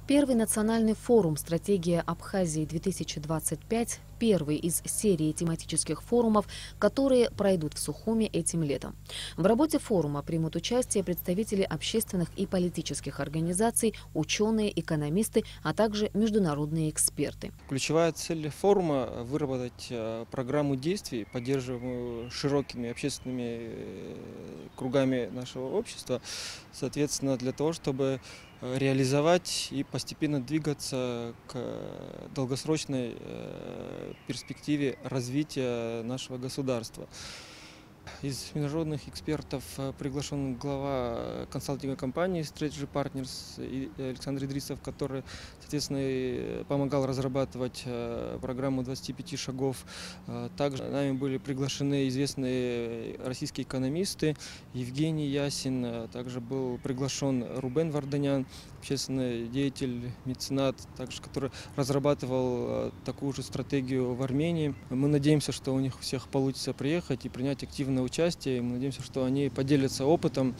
Первый национальный форум «Стратегия Абхазии-2025» – первый из серии тематических форумов, которые пройдут в Сухуми этим летом. В работе форума примут участие представители общественных и политических организаций, ученые, экономисты, а также международные эксперты. Ключевая цель форума – выработать программу действий, поддерживаемую широкими общественными кругами нашего общества, соответственно, для того, чтобы реализовать и постепенно двигаться к долгосрочной перспективе развития нашего государства. Из международных экспертов приглашен глава консалтинговой компании Strategy Partners Александр Идрисов, который, соответственно, помогал разрабатывать программу 25 шагов. Также нами были приглашены известные российские экономисты Евгений Ясин, также был приглашен Рубен Варданян, общественный деятель, меценат, также, который разрабатывал такую же стратегию в Армении. Мы надеемся, что у них всех получится приехать и принять активное участие. Мы надеемся, что они поделятся опытом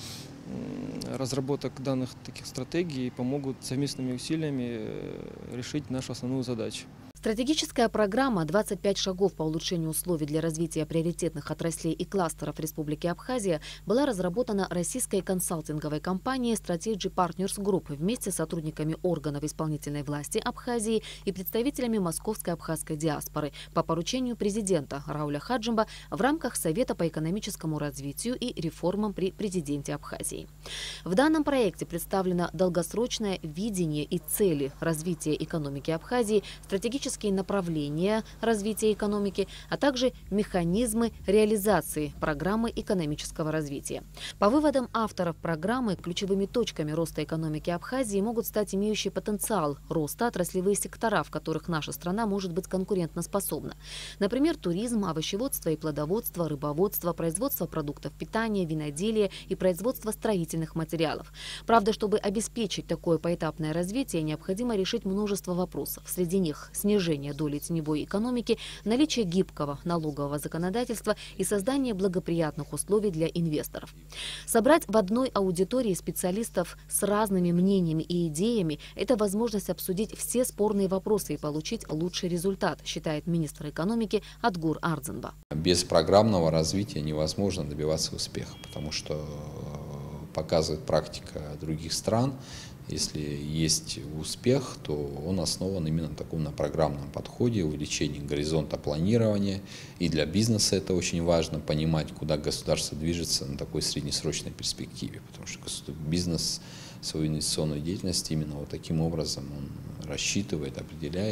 разработок данных таких стратегий и помогут совместными усилиями решить нашу основную задачу. Стратегическая программа «25 шагов по улучшению условий для развития приоритетных отраслей и кластеров Республики Абхазия» была разработана российской консалтинговой компанией Strategy Partners Group вместе с сотрудниками органов исполнительной власти Абхазии и представителями московской абхазской диаспоры по поручению президента Рауля Хаджимба в рамках Совета по экономическому развитию и реформам при президенте Абхазии. В данном проекте представлено долгосрочное видение и цели развития экономики Абхазии, стратегические направления развития экономики, а также механизмы реализации программы экономического развития. По выводам авторов программы, ключевыми точками роста экономики Абхазии могут стать имеющие потенциал роста отраслевые сектора, в которых наша страна может быть конкурентоспособна. Например, туризм, овощеводство и плодоводство, рыбоводство, производство продуктов питания, виноделие и производство строительных материалов. Правда, чтобы обеспечить такое поэтапное развитие, необходимо решить множество вопросов. Среди них снижение доли теневой экономики, наличие гибкого налогового законодательства и создание благоприятных условий для инвесторов. Собрать в одной аудитории специалистов с разными мнениями и идеями – это возможность обсудить все спорные вопросы и получить лучший результат, считает министр экономики Адгур Ардзинба. Без программного развития невозможно добиваться успеха, потому что показывает практика других стран. Если есть успех, то он основан именно на программном подходе, увеличении горизонта планирования. И для бизнеса это очень важно, понимать, куда государство движется на такой среднесрочной перспективе. Потому что бизнес свою инвестиционную деятельность именно вот таким образом он рассчитывает, определяет.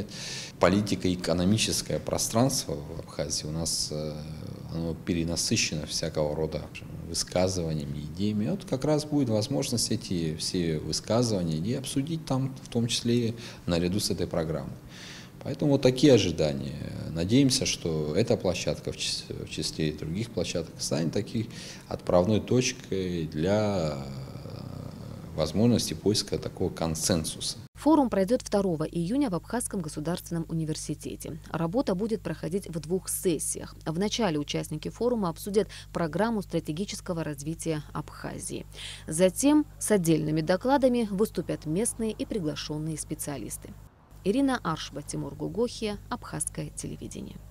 Политико-экономическое пространство в Абхазии у нас оно перенасыщено всякого рода высказываниями, идеями. Вот как раз будет возможность эти все высказывания идеи обсудить там, в том числе и наряду с этой программой. Поэтому вот такие ожидания. Надеемся, что эта площадка, в числе и других площадок, станет такой отправной точкой для возможности поиска такого консенсуса. Форум пройдет 2 июня в Абхазском государственном университете. Работа будет проходить в 2 сессиях. В начале участники форума обсудят программу стратегического развития Абхазии. Затем с отдельными докладами выступят местные и приглашенные специалисты. Ирина Аршба, Тимур Гугохия, Абхазское телевидение.